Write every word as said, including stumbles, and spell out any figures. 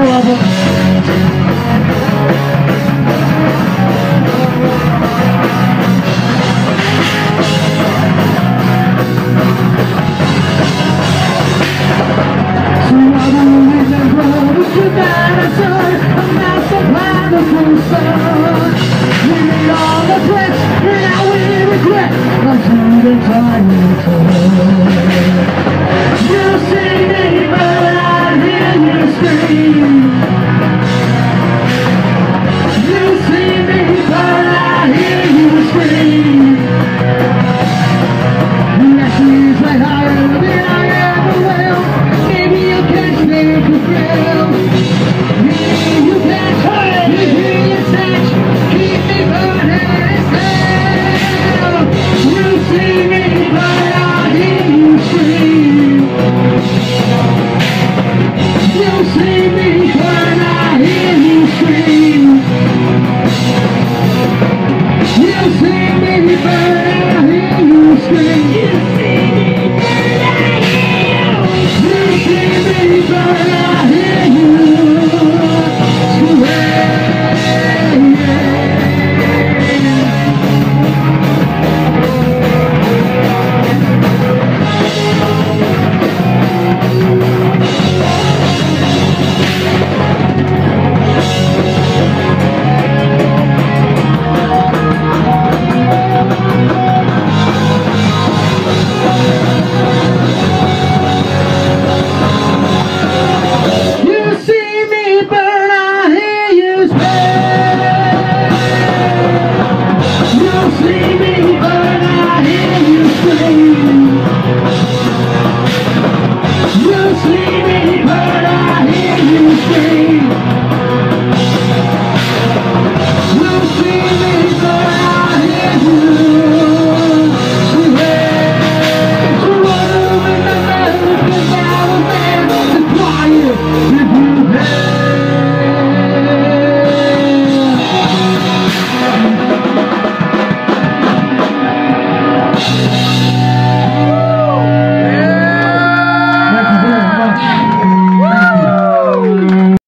of them. So I believe in brothers humanity, and that's the plan of the sun. We made all the threats, and now we regret until the time returns.